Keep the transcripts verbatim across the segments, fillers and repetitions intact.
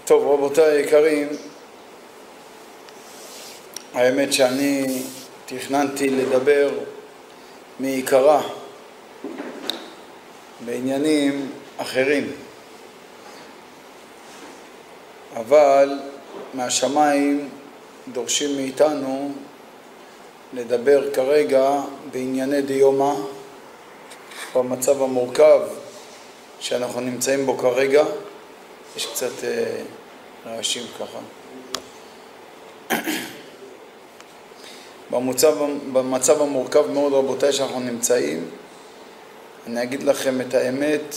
טוב, רבותיי היקרים, האמת שאני תכננתי לדבר מעיקרה בעניינים אחרים, אבל מהשמיים דורשים מאיתנו לדבר כרגע בענייני דיומא, במצב המורכב שאנחנו נמצאים בו כרגע. יש קצת אה, רעשים ככה. במצב, במצב המורכב מאוד רבותיי שאנחנו נמצאים, אני אגיד לכם את האמת,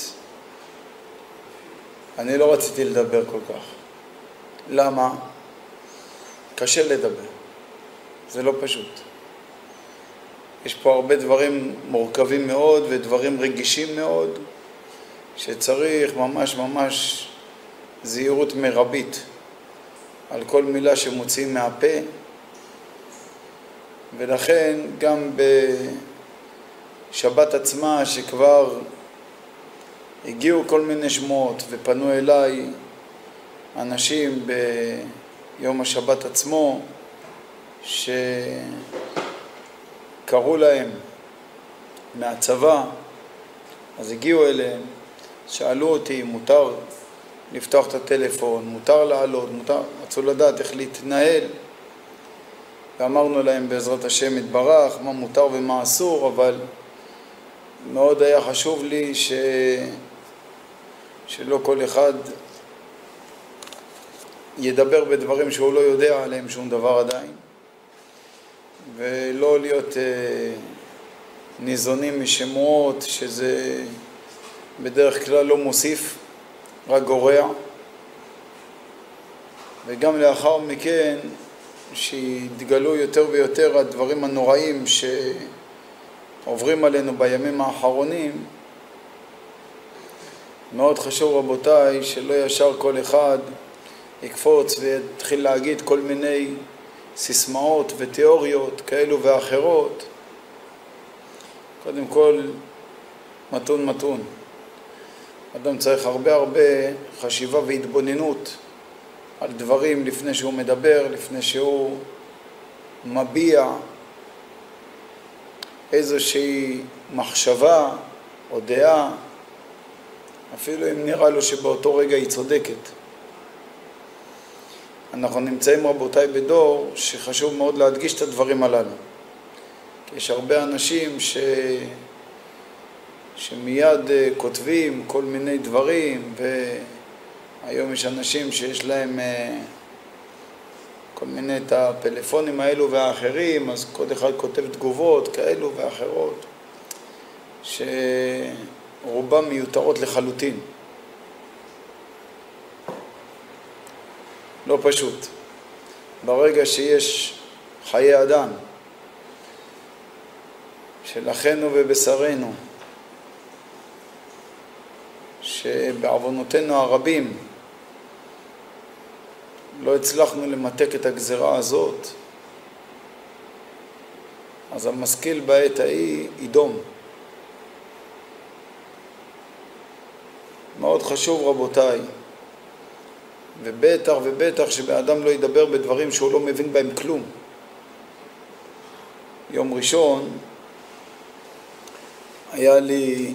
אני לא רציתי לדבר כל כך. למה? קשה לדבר, זה לא פשוט. יש פה הרבה דברים מורכבים מאוד ודברים רגישים מאוד, שצריך ממש ממש זהירות מרבית על כל מילה שמוציאים מהפה, ולכן גם בשבת עצמה שכבר הגיעו כל מיני שמות ופנו אליי אנשים ביום השבת עצמו שקראו להם מהצבא, אז הגיעו אליהם, שאלו אותי, מותר לפתוח את הטלפון, מותר לעלות, מותר, רצו לדעת איך להתנהל, ואמרנו להם בעזרת השם יתברך מה מותר ומה אסור, אבל מאוד היה חשוב לי ש... שלא כל אחד ידבר בדברים שהוא לא יודע עליהם שום דבר עדיין, ולא להיות אה, ניזונים משמועות שזה בדרך כלל לא מוסיף, רק גורע. וגם לאחר מכן שיתגלו יותר ויותר הדברים הנוראים שעוברים עלינו בימים האחרונים, מאוד חשוב רבותיי שלא ישר כל אחד יקפוץ ויתחיל להגיד כל מיני סיסמאות ותיאוריות כאלו ואחרות. קודם כל מתון מתון, אדם צריך הרבה הרבה חשיבה והתבוננות על דברים לפני שהוא מדבר, לפני שהוא מביע איזושהי מחשבה או דעה, אפילו אם נראה לו שבאותו רגע היא צודקת. אנחנו נמצאים רבותיי בדור שחשוב מאוד להדגיש את הדברים הללו, כי יש הרבה אנשים ש... שמיד כותבים כל מיני דברים, והיום יש אנשים שיש להם כל מיני את הפלאפונים האלו והאחרים, אז כל אחד כותב תגובות כאלו ואחרות שרובם מיותרות לחלוטין. לא פשוט. ברגע שיש חיי אדם של אחינו ובשרנו, שבעוונותינו הרבים לא הצלחנו למתק את הגזרה הזאת, אז המשכיל בעת ההיא ידום. מאוד חשוב רבותיי, ובטח ובטח שבאדם לא ידבר בדברים שהוא לא מבין בהם כלום. יום ראשון היה לי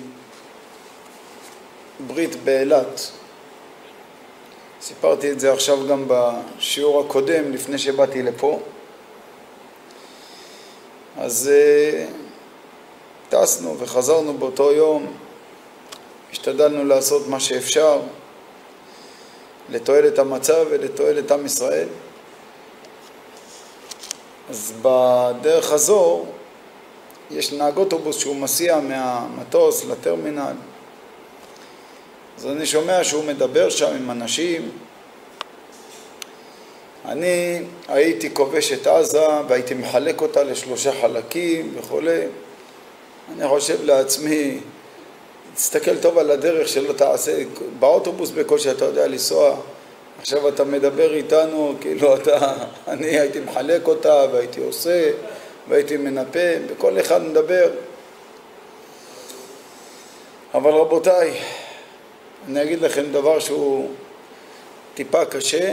ברית באילת, סיפרתי את זה עכשיו גם בשיעור הקודם לפני שבאתי לפה. אז uh, טסנו וחזרנו באותו יום, השתדלנו לעשות מה שאפשר לתועלת המצב ולתועלת עם ישראל. אז בדרך הזו יש נהג אוטובוס שהוא מסיע מהמטוס לטרמינל, אז אני שומע שהוא מדבר שם עם אנשים. אני הייתי כובש את עזה והייתי מחלק אותה לשלושה חלקים וכו'. אני חושב לעצמי, תסתכל טוב על הדרך שלא תעשה, באוטובוס בכל שאתה יודע לנסוע, עכשיו אתה מדבר איתנו כאילו אתה, אני הייתי מחלק אותה והייתי עושה והייתי מנפה, וכל אחד מדבר. אבל רבותיי, אני אגיד לכם דבר שהוא טיפה קשה,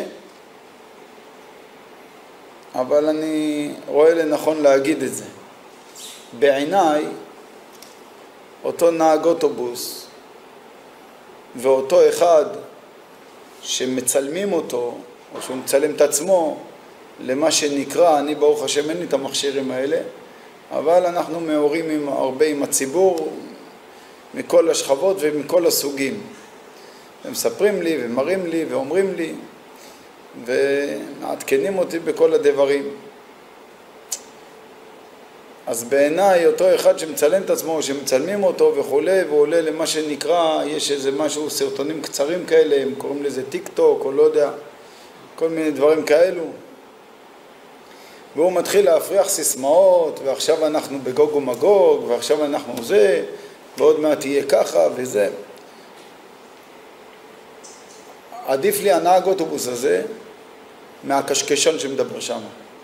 אבל אני רואה לנכון להגיד את זה. בעיניי, אותו נהג אוטובוס ואותו אחד שמצלמים אותו, או שהוא מצלם את עצמו, למה שנקרא, אני ברוך השם אין לי את המכשירים האלה, אבל אנחנו מעורים עם, הרבה עם הציבור, מכל השכבות ומכל הסוגים. הם מספרים לי ומראים לי ואומרים לי, ומעדכנים אותי בכל הדברים. אז בעיניי אותו אחד שמצלם את עצמו, שמצלמים אותו וכולי, והוא עולה למה שנקרא, יש איזה משהו, סרטונים קצרים כאלה, הם קוראים לזה טיק טוק או לא יודע, כל מיני דברים כאלו. והוא מתחיל להפריח סיסמאות, ועכשיו אנחנו בגוג ומגוג, ועכשיו אנחנו זה, ועוד מעט יהיה ככה וזה. עדיף לי הנהג אוטובוס הזה מהקשקשן שמדבר שם.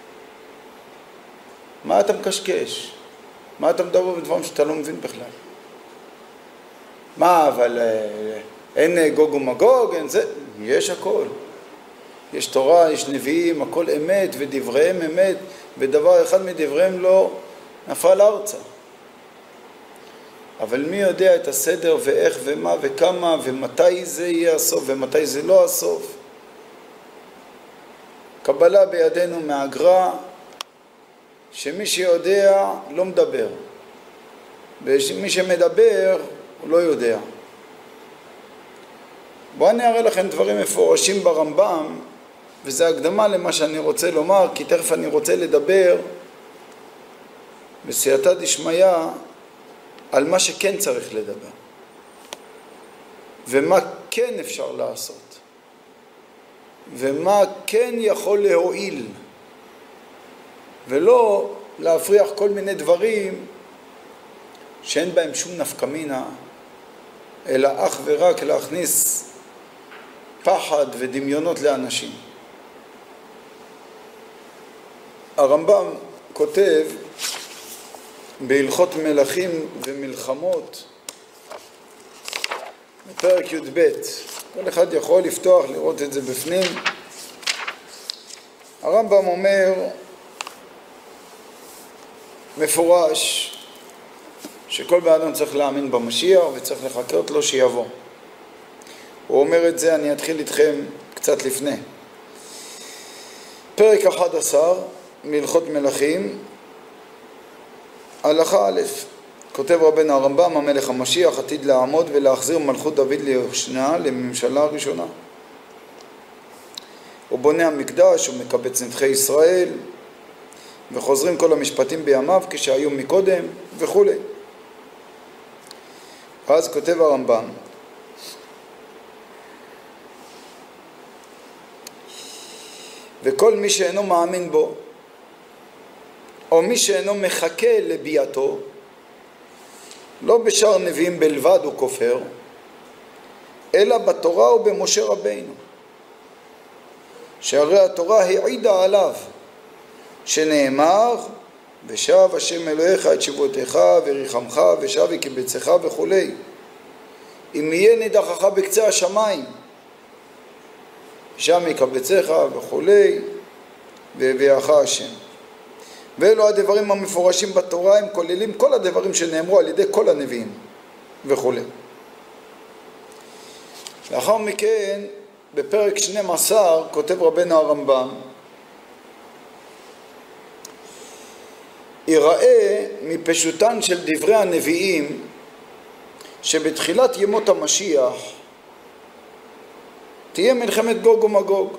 מה אתה מקשקש? מה אתה מדבר בדברים שאתה לא מבין בכלל? מה, אבל אין גוג ומגוג, אין זה? יש הכל. יש תורה, יש נביאים, הכל אמת, ודבריהם אמת, ודבר אחד מדבריהם לא נפל ארצה. אבל מי יודע את הסדר ואיך ומה וכמה ומתי זה יהיה הסוף ומתי זה לא הסוף? קבלה בידינו מהגר"א, שמי שיודע לא מדבר, ומי שמדבר הוא לא יודע. בואו אני אראה לכם דברים מפורשים ברמב"ם, וזה הקדמה למה שאני רוצה לומר, כי תכף אני רוצה לדבר בסייעתא דשמיא על מה שכן צריך לדבר, ומה כן אפשר לעשות, ומה כן יכול להועיל, ולא להפריח כל מיני דברים שאין בהם שום נפקא מינה, אלא אך ורק להכניס פחד ודמיונות לאנשים. הרמב"ם כותב בהלכות מלכים ומלחמות, בפרק י"ב, כל אחד יכול לפתוח לראות את זה בפנים. הרמב"ם אומר מפורש שכל באדם צריך להאמין במשיח וצריך לחכות לו שיבוא. הוא אומר את זה, אני אתחיל איתכם קצת לפני. פרק אחד עשר מהלכות מלכים, הלכה א', כותב רבנו הרמב"ם, המלך המשיח עתיד לעמוד ולהחזיר מלכות דוד ליושנה, לממשלה הראשונה. הוא בונה המקדש, הוא מקבץ נדחי ישראל, וחוזרים כל המשפטים בימיו כשהיו מקודם וכו'. אז כותב הרמב"ם, וכל מי שאינו מאמין בו, או מי שאינו מחכה לביאתו, לא בשאר נביאים בלבד הוא כופר, אלא בתורה ובמשה רבינו, שהרי התורה העידה עליו, שנאמר, ושב השם אלוהיך את שבותיך וריחמך ושב יקבצך וכו'. אם יהיה נידחך בקצה השמיים, שם יקבצך וכו', והביאך השם. ואלו הדברים המפורשים בתורה, הם כוללים כל הדברים שנאמרו על ידי כל הנביאים וכו'. לאחר מכן, בפרק שנים עשר, כותב רבנו הרמב"ם, יראה מפשוטן של דברי הנביאים שבתחילת ימות המשיח תהיה מלחמת גוג ומגוג,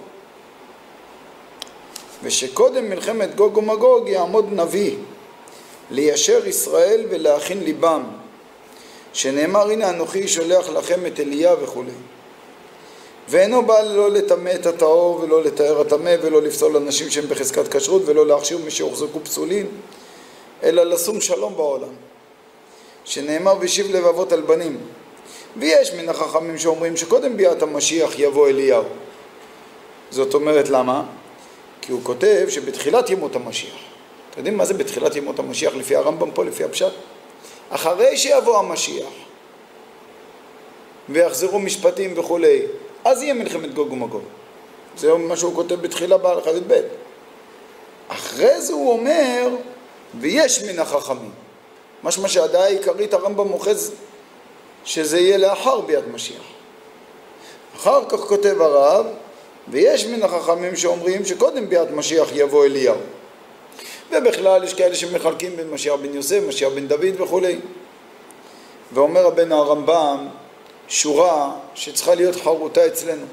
ושקודם מלחמת גוג ומגוג יעמוד נביא ליישר ישראל ולהכין ליבם, שנאמר הנה אנוכי שולח לכם את אליה וכו'. ואינו בא לא לטמא את הטהור ולא לטהר הטמא ולא לפסול אנשים שהם בחזקת כשרות ולא להכשיר מי שהוחזקו פסולים, אלא לשום שלום בעולם, שנאמר וישיב לבבות על בנים. ויש מן החכמים שאומרים שקודם ביאת המשיח יבוא אליהו. זאת אומרת למה? כי הוא כותב שבתחילת ימות המשיח, אתם יודעים מה זה בתחילת ימות המשיח לפי הרמב"ם פה, לפי הפשט? אחרי שיבוא המשיח ויחזרו משפטים וכו', אז יהיה מלחמת גוג ומגוג. זה מה שהוא כותב בתחילה בהלכה י"ב. אחרי זה הוא אומר, ויש מן החכמים. משמע שהדעה העיקרית הרמב"ם אוחז שזה יהיה לאחר ביאת משיח. אחר כך כותב הרב, ויש מן החכמים שאומרים שקודם ביאת משיח יבוא אליהו. ובכלל יש כאלה שמחלקים בין משיח בן יוסף, משיח בן דוד וכו'. ואומר רבנו הרמב"ם שורה שצריכה להיות חרוטה אצלנו.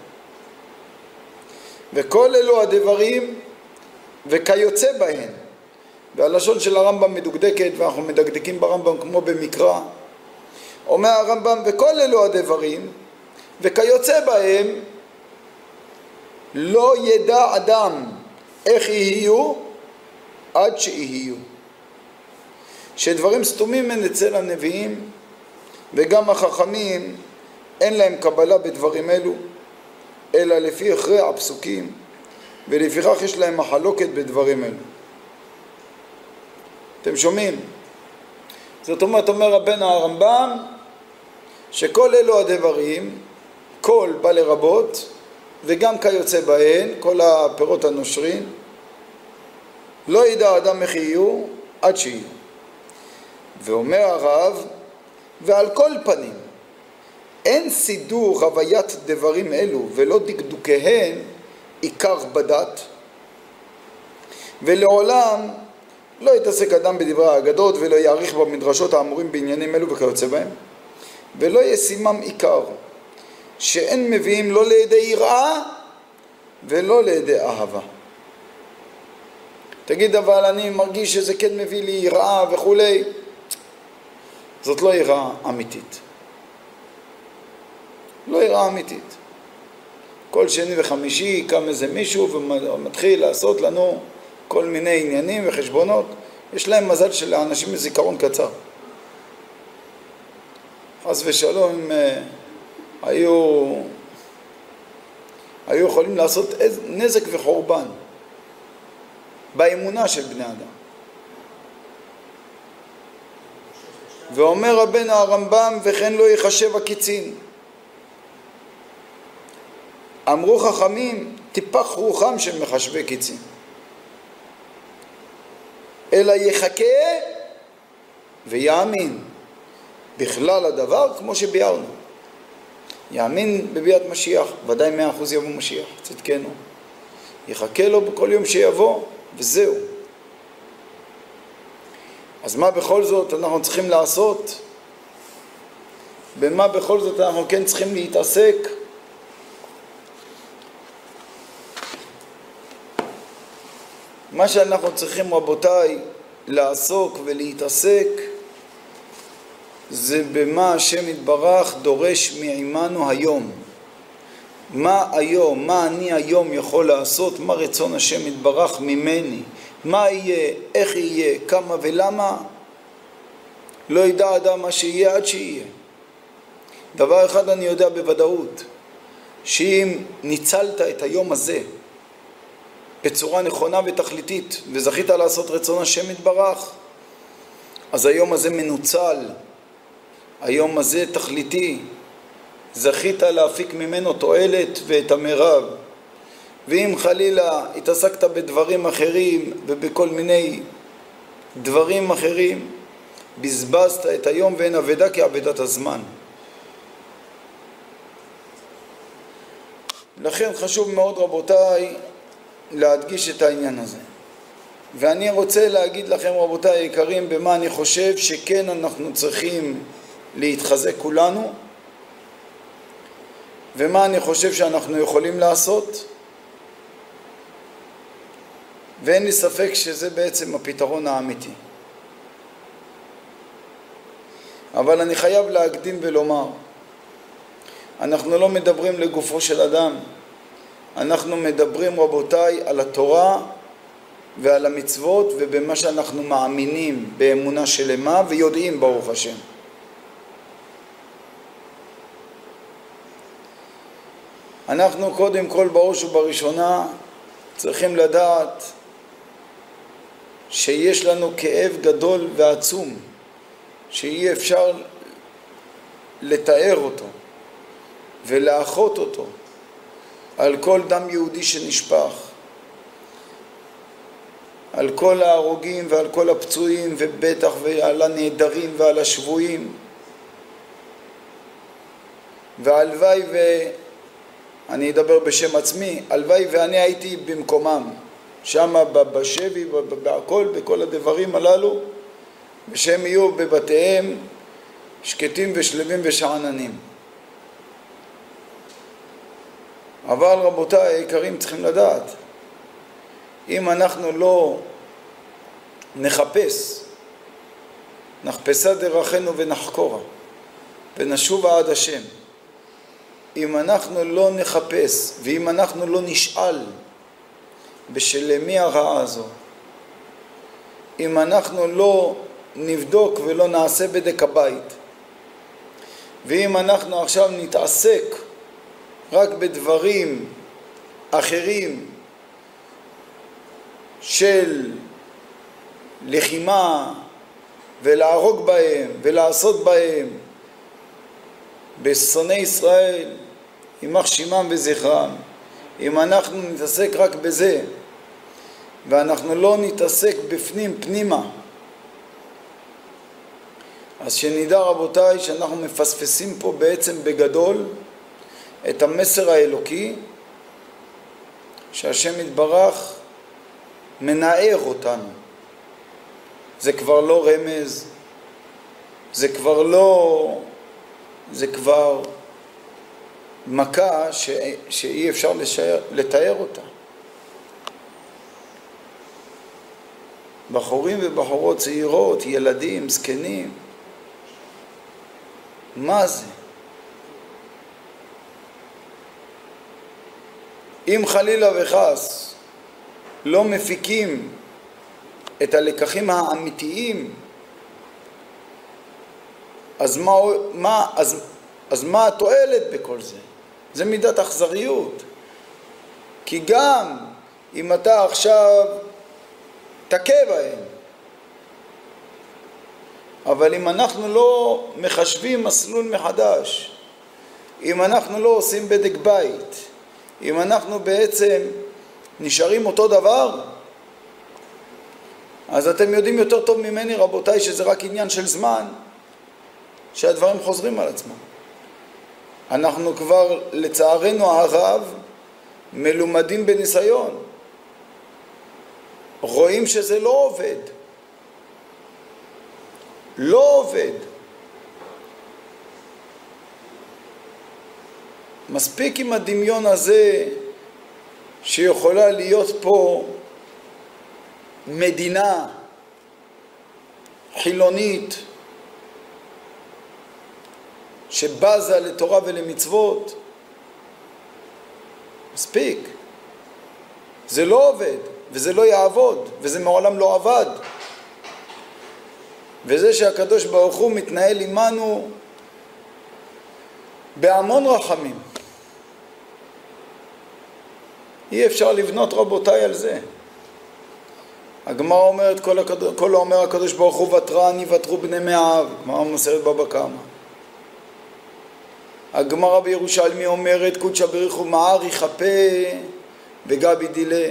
וכל אלו הדברים וכיוצא בהן. והלשון של הרמב"ם מדוקדקת ואנחנו מדקדקים ברמב"ם כמו במקרא. אומר הרמב"ם וכל אלו הדברים וכיוצא בהם לא ידע אדם איך יהיו עד שיהיו. שדברים סתומים מן אצל הנביאים וגם החכמים אין להם קבלה בדברים אלו אלא לפי הכרע הפסוקים ולפיכך יש להם מחלוקת בדברים אלו. אתם שומעים? זאת אומרת, אומר רבנו הרמב"ם שכל אלו הדברים, כל בא לרבות וגם כיוצא בהן, כל הפירות הנושרים, לא ידע אדם איך יהיו עד שיהיו. ואומר הרב, ועל כל פנים, אין סידור חוויית דברים אלו ולא דקדוקיהן עיקר בדת, ולעולם לא יתעסק אדם בדברי האגדות ולא יעריך במדרשות האמורים בעניינים אלו וכיוצא בהם, ולא ישימם עיקר, שאין מביאים לא לידי יראה ולא לידי אהבה. תגיד, אבל אני מרגיש שזה כן מביא לי יראה וכולי. זאת לא יראה אמיתית. לא יראה אמיתית. כל שני וחמישי קם איזה מישהו ומתחיל לעשות לנו כל מיני עניינים וחשבונות. יש להם מזל של האנשים מזיכרון קצר. חס ושלום הם היו, היו יכולים לעשות נזק וחורבן באמונה של בני אדם. ואומר רבנו הרמב"ם וכן לא יחשב הקיצין. אמרו חכמים טיפח רוחם של מחשבי קיצין, אלא יחכה ויאמין בכלל הדבר כמו שביארנו. יאמין בביאת משיח, ודאי מאה אחוז יבוא משיח, צדקנו. יחכה לו בכל יום שיבוא וזהו. אז מה בכל זאת אנחנו צריכים לעשות? במה בכל זאת אנחנו כן צריכים להתעסק? מה שאנחנו צריכים, רבותיי, לעסוק ולהתעסק זה במה השם יתברך דורש מעמנו היום. מה היום, מה אני היום יכול לעשות, מה רצון השם יתברך ממני, מה יהיה, איך יהיה, כמה ולמה. לא ידע אדם מה שיהיה עד שיהיה. דבר אחד אני יודע בוודאות, שאם ניצלת את היום הזה בצורה נכונה ותכליתית וזכית לעשות רצון השם יתברך, אז היום הזה מנוצל, היום הזה תכליתי, זכית להפיק ממנו תועלת ואת המרב. ואם חלילה התעסקת בדברים אחרים ובכל מיני דברים אחרים, בזבזת את היום ואין עבדה כעבדת הזמן. לכן חשוב מאוד, רבותיי, להדגיש את העניין הזה. ואני רוצה להגיד לכם, רבותיי היקרים, במה אני חושב שכן אנחנו צריכים להתחזק כולנו, ומה אני חושב שאנחנו יכולים לעשות, ואין לי ספק שזה בעצם הפתרון האמיתי. אבל אני חייב להקדים ולומר, אנחנו לא מדברים לגופו של אדם, אנחנו מדברים, רבותיי, על התורה ועל המצוות ובמה שאנחנו מאמינים באמונה שלמה ויודעים ברוך השם. אנחנו קודם כל בראש ובראשונה צריכים לדעת שיש לנו כאב גדול ועצום שאי אפשר לתאר אותו ולאחות אותו, על כל דם יהודי שנשפך, על כל ההרוגים ועל כל הפצועים, ובטח ועל הנעדרים ועל השבויים. והלוואי, ואני אדבר בשם עצמי, הלוואי ואני הייתי במקומם, שם בשבי, בהכל, בכל הדברים הללו, ושהם יהיו בבתיהם שקטים ושלווים ושעננים. אבל רבותיי היקרים, צריכים לדעת, אם אנחנו לא נחפש, נחפשה דרכינו ונחקורה, ונשובה עד השם, אם אנחנו לא נחפש, ואם אנחנו לא נשאל בשל מי הרעה הזו, אם אנחנו לא נבדוק ולא נעשה בדק הבית, ואם אנחנו עכשיו נתעסק רק בדברים אחרים של לחימה ולהרוג בהם ולעשות בהם בשונאי ישראל, יימח שמם וזכרם, אם אנחנו נתעסק רק בזה ואנחנו לא נתעסק בפנים פנימה, אז שנדע רבותיי שאנחנו מפספסים פה בעצם בגדול את המסר האלוקי שהשם יתברך מנער אותנו. זה כבר לא רמז, זה כבר לא, זה כבר מכה ש... שאי אפשר לשער, לתאר אותה. בחורים ובחורות צעירות, ילדים, זקנים, מה זה? אם חלילה וחס לא מפיקים את הלקחים האמיתיים, אז מה, מה, אז, אז מה התועלת בכל זה? זה מידת אכזריות. כי גם אם אתה עכשיו תכה בהם, אבל אם אנחנו לא מחשבים מסלול מחדש, אם אנחנו לא עושים בדק בית, אם אנחנו בעצם נשארים אותו דבר, אז אתם יודעים יותר טוב ממני רבותיי שזה רק עניין של זמן שהדברים חוזרים על עצמם. אנחנו כבר לצערנו הרב מלומדים בניסיון, רואים שזה לא עובד, לא עובד. מספיק עם הדמיון הזה שיכולה להיות פה מדינה חילונית שבזה לתורה ולמצוות. מספיק. זה לא עובד וזה לא יעבוד וזה מעולם לא עבד. וזה שהקדוש ברוך הוא מתנהל עמנו בהמון רחמים. אי אפשר לבנות רבותיי על זה. הגמרא אומרת, כל, הקדוש, כל האומר הקדוש ברוך הוא ותרני ותרו בני מאב, גמרא מסכת בבא קמא. הגמרא בירושלמי אומרת, קודשא בריך ומער יכפה וגבי דילה.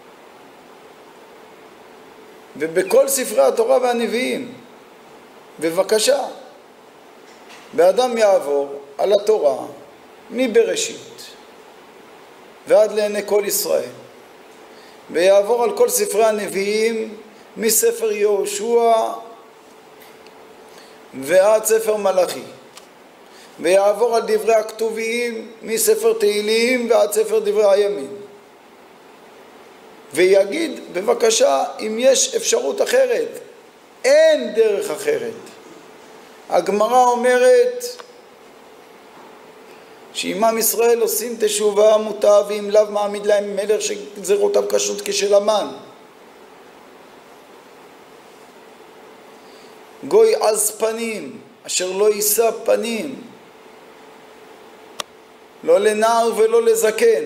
ובכל ספרי התורה והנביאים, בבקשה, באדם יעבור על התורה מבראשית ועד לעיני כל ישראל, ויעבור על כל ספרי הנביאים מספר יהושע ועד ספר מלאכי, ויעבור על דברי הכתובים מספר תהילים ועד ספר דברי הימים, ויגיד בבקשה אם יש אפשרות אחרת. אין דרך אחרת. הגמרא אומרת שאם עם ישראל עושים תשובה מוטב, ואם לאו מעמיד להם מלך שגזרותיו קשות כשל המן. גוי עז פנים אשר לא יישא פנים, לא לנער ולא לזקן.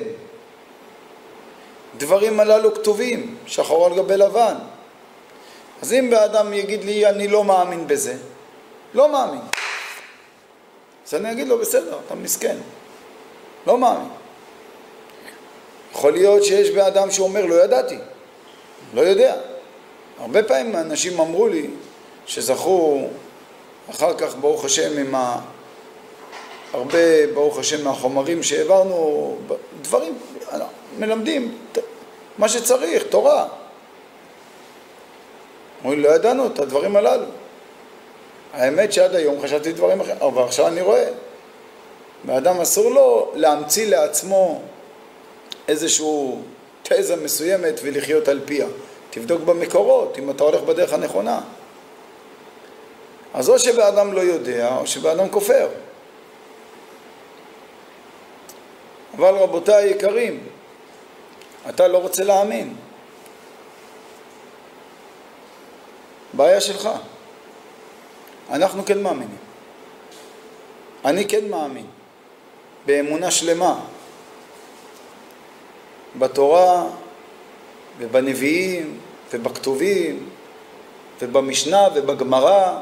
דברים הללו כתובים שחור על גבי לבן. אז אם באדם יגיד לי אני לא מאמין בזה, לא מאמין, אז אני אגיד לו בסדר, אתה מסכן, לא מאמין. יכול להיות שיש באדם שאומר לא ידעתי, לא יודע. הרבה פעמים אנשים אמרו לי שזכו אחר כך ברוך השם עם ה... הרבה ברוך השם מהחומרים שהעברנו, דברים מלמדים מה שצריך, תורה. אומרים לא ידענו את הדברים הללו. האמת שעד היום חשבתי דברים אחרים, אבל עכשיו אני רואה. באדם אסור לו להמציא לעצמו איזשהו תזה מסוימת ולחיות על פיה. תבדוק במקורות אם אתה הולך בדרך הנכונה. אז או שבאדם לא יודע או שבאדם כופר. אבל רבותיי היקרים, אתה לא רוצה להאמין. בעיה שלך. אנחנו כן מאמינים. אני כן מאמין. באמונה שלמה. בתורה ובנביאים ובכתובים ובמשנה ובגמרא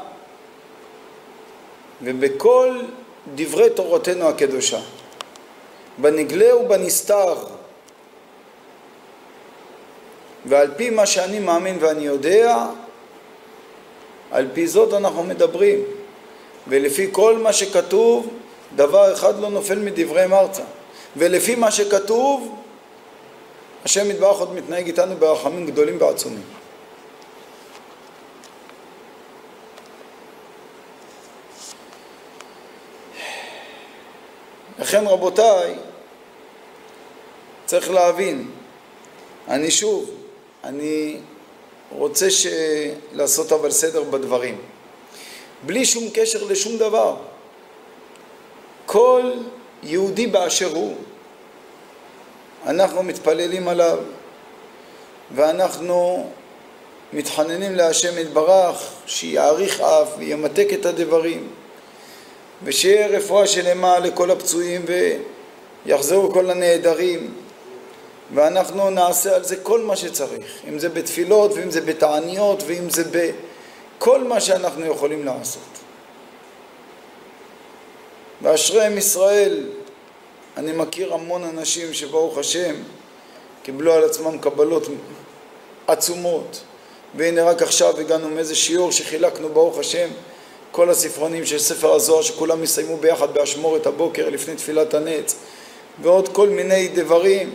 ובכל דברי תורתנו הקדושה. בנגלה ובנסתר. ועל פי מה שאני מאמין ואני יודע, על פי זאת אנחנו מדברים. ולפי כל מה שכתוב, דבר אחד לא נופל מדברי מרצה. ולפי מה שכתוב, השם יתברך עוד מתנהג איתנו ברחמים גדולים ועצומים. לכן רבותיי, צריך להבין, אני שוב, אני רוצה ש... לעשות אבל סדר בדברים. בלי שום קשר לשום דבר. כל יהודי באשר הוא, אנחנו מתפללים עליו, ואנחנו מתחננים להשם יתברך, שיעריך אף וימתק את הדברים, ושיהיה רפואה שלמה לכל הפצועים ויחזרו כל הנעדרים, ואנחנו נעשה על זה כל מה שצריך, אם זה בתפילות ואם זה בתעניות ואם זה בכל מה שאנחנו יכולים לעשות. ואשריהם ישראל, אני מכיר המון אנשים שברוך השם קיבלו על עצמם קבלות עצומות, והנה רק עכשיו הגענו מאיזה שיעור שחילקנו ברוך השם כל הספרונים של ספר הזוהר שכולם יסיימו ביחד באשמורת הבוקר לפני תפילת הנץ, ועוד כל מיני דברים.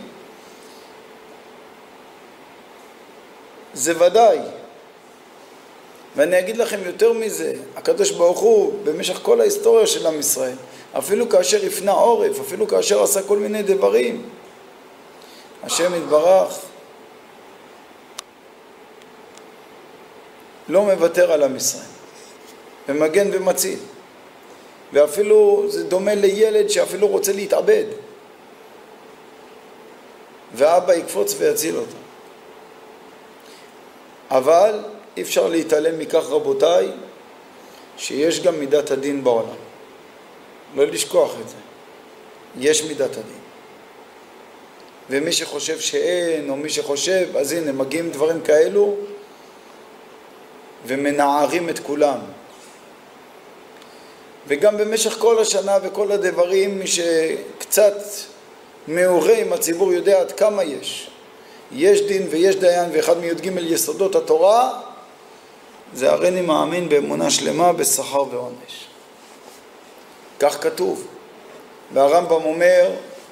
זה ודאי. ואני אגיד לכם יותר מזה, הקדוש ברוך הוא במשך כל ההיסטוריה של עם ישראל, אפילו כאשר הפנה עורף, אפילו כאשר עשה כל מיני דברים, השם יתברך לא מוותר על עם ישראל, ומגן ומציל. ואפילו זה דומה לילד שאפילו רוצה להתאבד, ואבא יקפוץ ויציל אותו. אבל אי אפשר להתעלם מכך רבותיי, שיש גם מידת הדין בעולם. לא לשכוח את זה. יש מידת הדין. ומי שחושב שאין, או מי שחושב, אז הנה, מגיעים דברים כאלו, ומנערים את כולם. וגם במשך כל השנה וכל הדברים, מי שקצת מעורה עם הציבור יודע עד כמה יש. יש דין ויש דיין, ואחד מי"ג יסודות התורה, זה הריני מאמין באמונה שלמה בשכר ועונש. כך כתוב. והרמב"ם אומר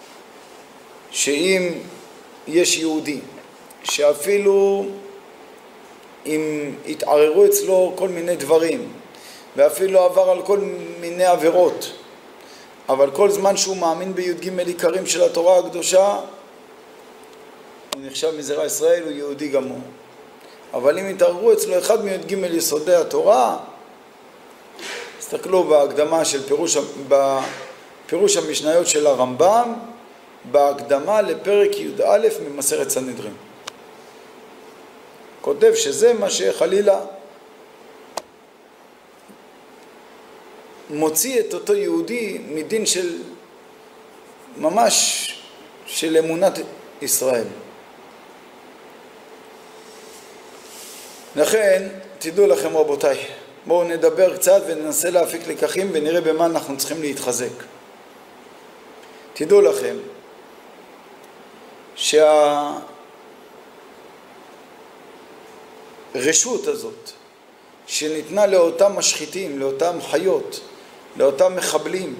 שאם יש יהודי שאפילו אם התערערו אצלו כל מיני דברים ואפילו עבר על כל מיני עבירות, אבל כל זמן שהוא מאמין בי"ג עיקרים של התורה הקדושה, הוא נחשב מזרע ישראל, הוא יהודי גמור. אבל אם התערערו אצלו אחד מי"ג יסודי התורה, תסתכלו בהקדמה של פירוש, בפירוש המשניות של הרמב"ם, בהקדמה לפרק י"א ממסכת סנהדרין. כותב שזה מה שחלילה מוציא את אותו יהודי מדין של ממש של אמונת ישראל. לכן תדעו לכם רבותיי, בואו נדבר קצת וננסה להפיק לקחים ונראה במה אנחנו צריכים להתחזק. תדעו לכם שהרשות הזאת שניתנה לאותם משחיתים, לאותם חיות, לאותם מחבלים,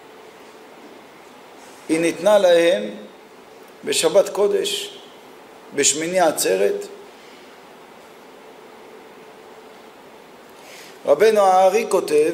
היא ניתנה להם בשבת קודש, בשמיני עצרת. רבנו הארי כותב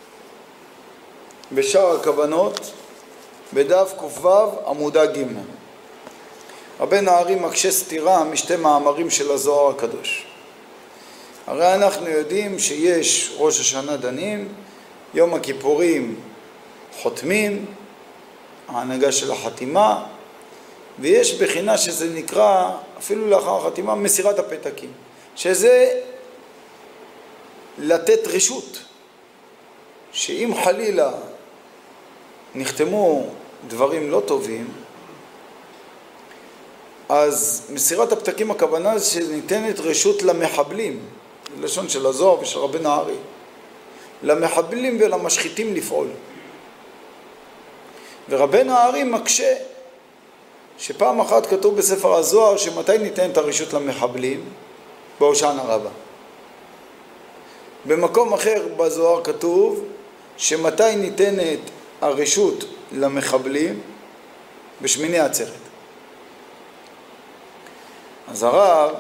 בשער הכוונות בדף ק"ו עמודה ג'. רבנו הארי מקשה סתירה משתי מאמרים של הזוהר הקדוש. הרי אנחנו יודעים שיש ראש השנה דנים, יום הכיפורים חותמים, ההנהגה של החתימה, ויש בחינה שזה נקרא, אפילו לאחר החתימה, מסירת הפתקים, שזה לתת רשות, שאם חלילה נחתמו דברים לא טובים, אז מסירת הפתקים הכוונה זה שניתנת רשות למחבלים, לשון של הזוהר ושל רבנו הארי, למחבלים ולמשחיתים לפעול. ורבנו הארי מקשה שפעם אחת כתוב בספר הזוהר שמתי ניתנת הרשות למחבלים? בהושענא רבה. במקום אחר בזוהר כתוב שמתי ניתנת הרשות למחבלים? בשמיני עצרת. אז הרב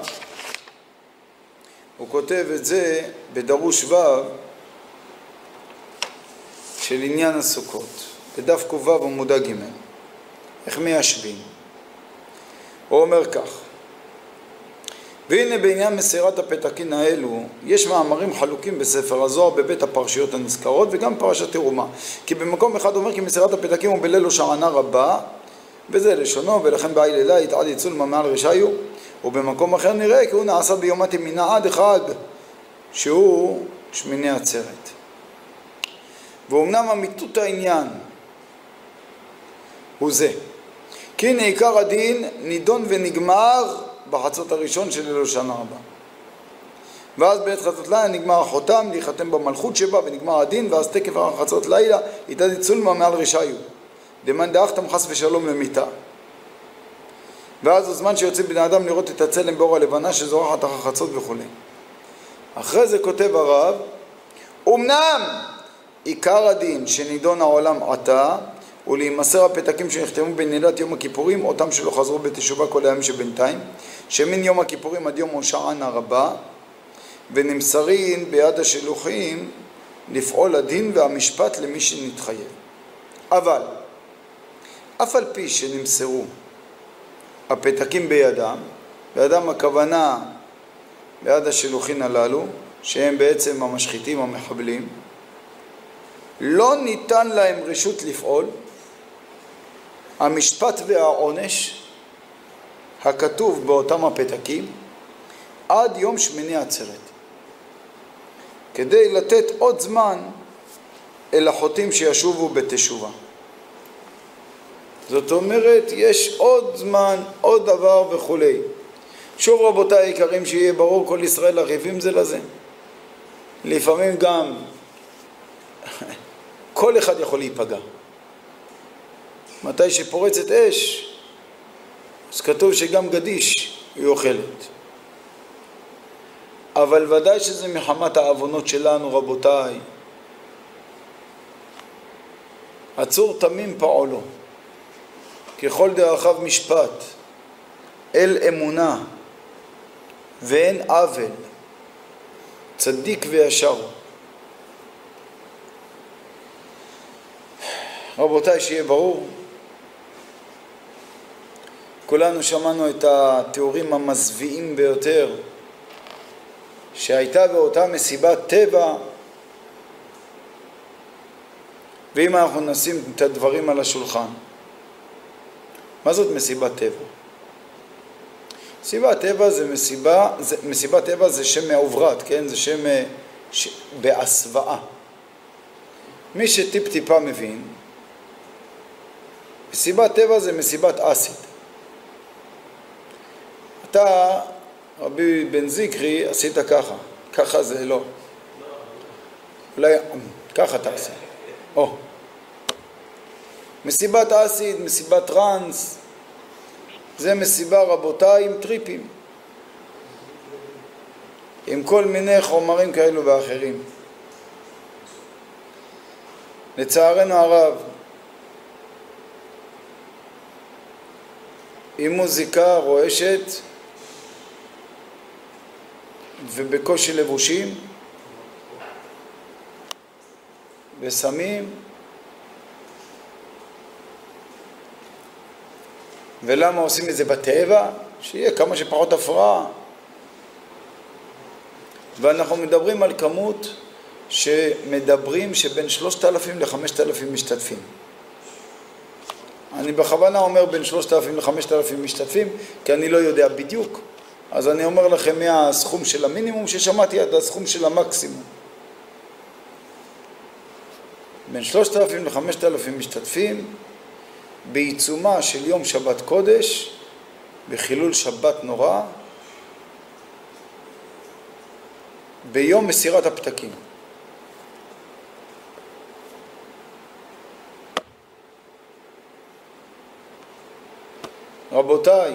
הוא כותב את זה בדרוש ו' של עניין הסוכות, בדף ק"ו עמודה ג'. איך מיישבים? הוא אומר כך: והנה בעניין מסירת הפתקין האלו יש מאמרים חלוקים בספר הזוהר בבית הפרשיות הנזכרות וגם פרשת תרומה, כי במקום אחד אומר כי מסירת הפתקים הוא בליל הושענא רבה, וזה לשונו, ולכן בעיל אלה יתעד יצולמה מעל רשעיו, ובמקום אחר נראה כי הוא נעשה ביום התמינה עד החג שהוא שמיני עצרת. ואומנם אמיתות העניין הוא זה, כי הנה עיקר הדין נידון ונגמר בחצות הראשון של ליל הושענא רבה, ואז בעת חצות לילה נגמר החותם להיחתם במלכות שבה ונגמר הדין, ואז תקף חצות לילה יתעד יצולמה מעל רשעיו דמאן דאחתם חס ושלום למיתה. ואז הזמן שיוצא בני אדם לראות את הצלם באור הלבנה שזורחת אחר חצות וכו'. אחרי זה כותב הרב, אמנם עיקר הדין שנידון העולם עתה ולהימסר הפתקים שנחתמו בנעילת יום הכיפורים, אותם שלא חזרו בתשובה כל הימים שבינתיים, שמן יום הכיפורים עד יום הושענא רבה, ונמסרים ביד השלוחים לפעול הדין והמשפט למי שנתחייב. אבל אף על פי שנמסרו הפתקים בידם, בידם הכוונה ביד השלוחין הללו, שהם בעצם המשחיתים המחבלים, לא ניתן להם רשות לפעול המשפט והעונש הכתוב באותם הפתקים עד יום שמיני עצרת, כדי לתת עוד זמן אל החוטאים שישובו בתשובה. זאת אומרת, יש עוד זמן, עוד דבר וכולי. שוב רבותיי היקרים, שיהיה ברור, כל ישראל ערבים זה לזה. לפעמים גם כל אחד יכול להיפגע. מתי שפורצת אש, אז כתוב שגם גדיש היא אוכלת. אבל ודאי שזה מחמת העוונות שלנו רבותיי. עצור תמים פעולו, ככל דרכיו משפט, אל אמונה, ואין עוול, צדיק וישר. רבותיי, שיהיה ברור, כולנו שמענו את התיאורים המזוויעים ביותר שהייתה באותה מסיבת טבע, ואם אנחנו נשים את הדברים על השולחן, מה זאת מסיבת טבע? מסיבת טבע זה מסיבה, זה, מסיבת טבע זה שם מעוברת, כן? זה שם ש... בהסוואה. מי שטיפ טיפה מבין, מסיבת טבע זה מסיבת אסיד. אתה, רבי בן זיקרי, עשית ככה, ככה זה לא. אולי ככה תעשה. או. מסיבת אסיד, מסיבת טרנס, זה מסיבה רבותיי עם טריפים, עם כל מיני חומרים כאלו ואחרים. לצערנו הרב, עם מוזיקה רועשת ובקושי לבושים וסמים, ולמה עושים את זה בטבע? שיהיה כמה שפחות הפרעה. ואנחנו מדברים על כמות שמדברים שבין שלושת אלפים לחמשת אלפים משתתפים. אני בכוונה אומר בין שלושת אלפים לחמשת אלפים משתתפים, כי אני לא יודע בדיוק. אז אני אומר לכם מהסכום של המינימום ששמעתי עד הסכום של המקסימום. בין שלושת אלפים לחמשת אלפים משתתפים, בעיצומה של יום שבת קודש, בחילול שבת נורא, ביום מסירת הפתקים. רבותיי,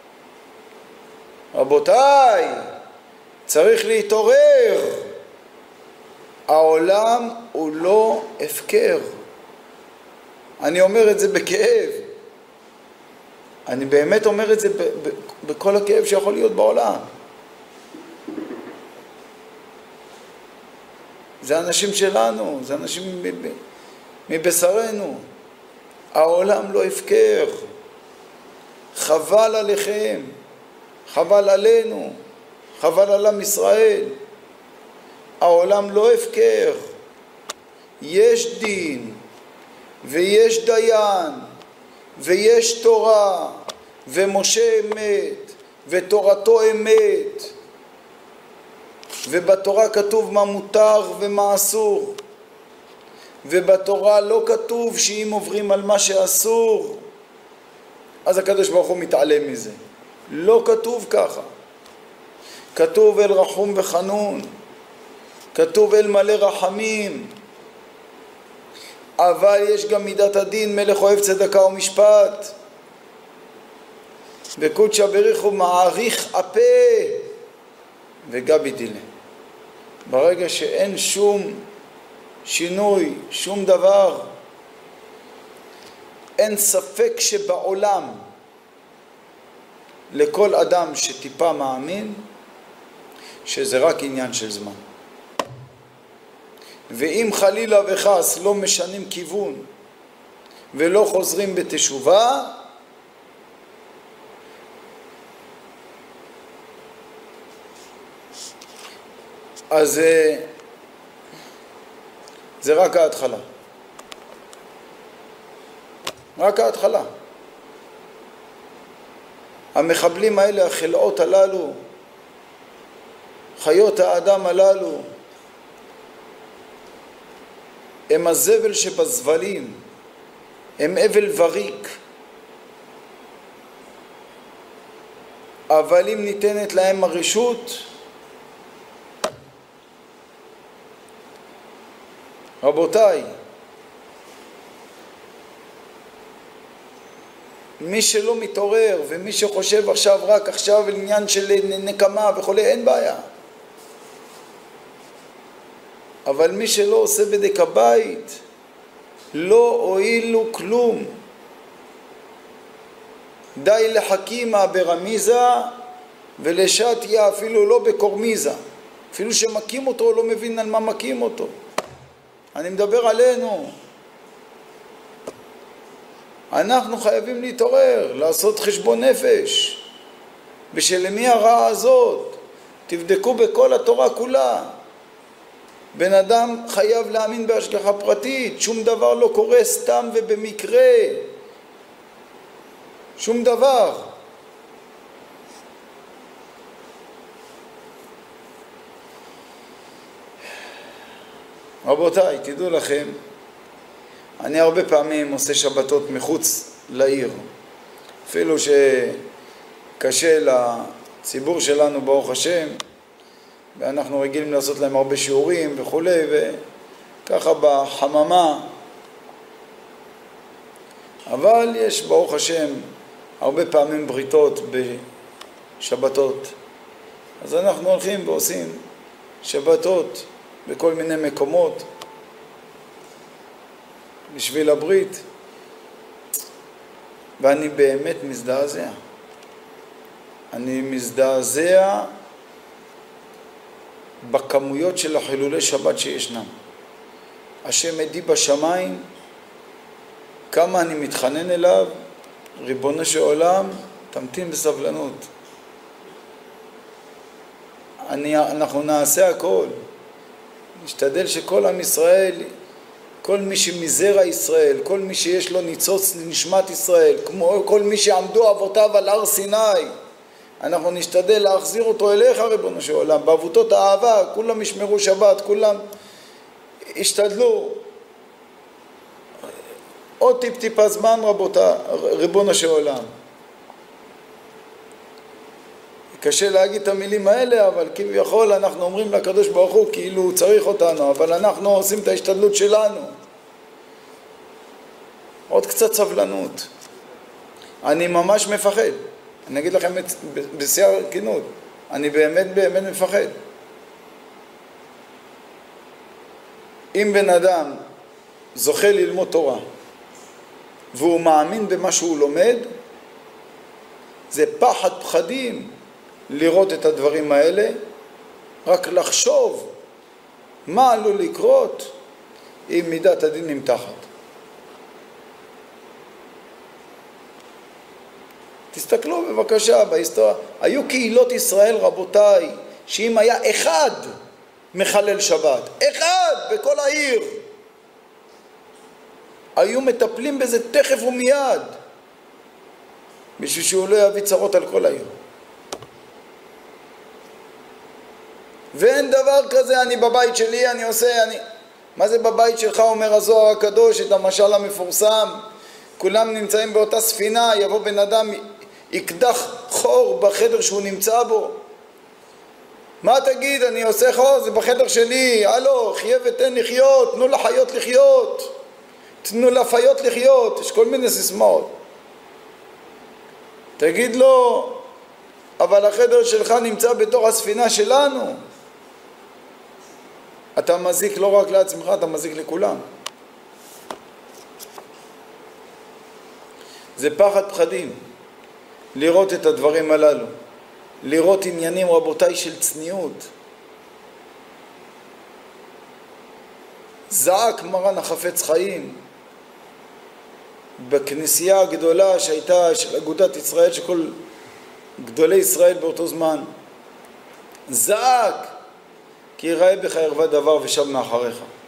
רבותיי, צריך להתעורר. העולם הוא לא הפקר. אני אומר את זה בכאב. אני באמת אומר את זה ב- ב- בכל הכאב שיכול להיות בעולם. זה אנשים שלנו, זה אנשים מבשרנו. העולם לא הפקר. חבל עליכם, חבל עלינו, חבל על עם ישראל. העולם לא הפקר. יש דין ויש דיין ויש תורה, ומשה אמת ותורתו אמת, ובתורה כתוב מה מותר ומה אסור, ובתורה לא כתוב שאם עוברים על מה שאסור אז הקדוש ברוך הוא מתעלם מזה. לא כתוב ככה. כתוב אל רחום וחנון, כתוב אל מלא רחמים, אבל יש גם מידת הדין, מלך אוהב צדקה ומשפט. וקודשא בריחו מעריך הפה וגבי דילה. ברגע שאין שום שינוי, שום דבר, אין ספק שבעולם לכל אדם שטיפה מאמין שזה רק עניין של זמן. ואם חלילה וחס לא משנים כיוון ולא חוזרים בתשובה, אז זה רק ההתחלה. רק ההתחלה. המחבלים האלה, החלאות הללו, חיות האדם הללו, הם הזבל שבזבלים, הם אבל וריק. אבל אם ניתנת להם הרשות, רבותיי, מי שלא מתעורר ומי שחושב עכשיו רק עכשיו על עניין של נקמה וכולי, אין בעיה. אבל מי שלא עושה בדק הבית, לא הועילו כלום. די לחכימה ברמיזה ולשתיה אפילו לא בקורמיזה. אפילו שמקים אותו לא מבין על מה מקים אותו. אני מדבר עלינו. אנחנו חייבים להתעורר, לעשות חשבון נפש. ושלמי הרעה הזאת? תבדקו בכל התורה כולה. בן אדם חייב להאמין בהשגחה פרטית, שום דבר לא קורה סתם ובמקרה. שום דבר. רבותיי, תדעו לכם, אני הרבה פעמים עושה שבתות מחוץ לעיר. אפילו שקשה לציבור שלנו ברוך השם, ואנחנו רגילים לעשות להם הרבה שיעורים וכו', וככה בחממה. אבל יש ברוך השם הרבה פעמים בריתות בשבתות. אז אנחנו הולכים ועושים שבתות בכל מיני מקומות בשביל הברית, ואני באמת מזדעזע. אני מזדעזע בכמויות של החילולי שבת שישנם. השם עדי בשמיים, כמה אני מתחנן אליו, ריבונו של עולם, תמתין בסבלנות. אני, אנחנו נעשה הכל. נשתדל שכל עם ישראל, כל מי שמזרע ישראל, כל מי שיש לו ניצוץ לנשמת ישראל, כמו כל מי שעמדו אבותיו על הר סיני, אנחנו נשתדל להחזיר אותו אליך, ריבונו של עולם, בעבותות האהבה, כולם ישמרו שבת, כולם ישתדלו. עוד טיפ טיפה זמן, רבותה, ריבונו של עולם. קשה להגיד את המילים האלה, אבל כביכול אנחנו אומרים לקדוש ברוך הוא כאילו הוא צריך אותנו, אבל אנחנו עושים את ההשתדלות שלנו. עוד קצת סבלנות. אני ממש מפחד. אני אגיד לכם בשיא הכנות, אני באמת באמת מפחד. אם בן אדם זוכה ללמוד תורה, והוא מאמין במה שהוא לומד, זה פחד פחדים לראות את הדברים האלה, רק לחשוב מה עלול לקרות אם מידת הדין נמתחת. תסתכלו בבקשה בהיסטוריה, היו קהילות ישראל, רבותיי, שאם היה אחד מחלל שבת, אחד בכל העיר, היו מטפלים בזה תכף ומיד, בשביל שהוא לא יביא צרות על כל העיר. ואין דבר כזה, אני בבית שלי, אני עושה, אני... מה זה בבית שלך, אומר הזוהר הקדוש, את המשל המפורסם, כולם נמצאים באותה ספינה, יבוא בן אדם, יקדח חור בחדר שהוא נמצא בו. מה תגיד, אני עושה חור, זה בחדר שלי, הלו, חיה ותן לחיות, תנו לחיות לחיות, תנו לחיות לחיות, יש כל מיני סיסמאות. תגיד לו, אבל החדר שלך נמצא בתוך הספינה שלנו. אתה מזיק לא רק לעצמך, אתה מזיק לכולם. זה פחד פחדים, לראות את הדברים הללו. לראות עניינים, רבותיי, של צניעות. זעק מרן החפץ חיים בכנסייה הגדולה שהייתה של אגודת ישראל, שכל גדולי ישראל באותו זמן, זעק כי יראה בך ערווה דבר ושב מאחריך.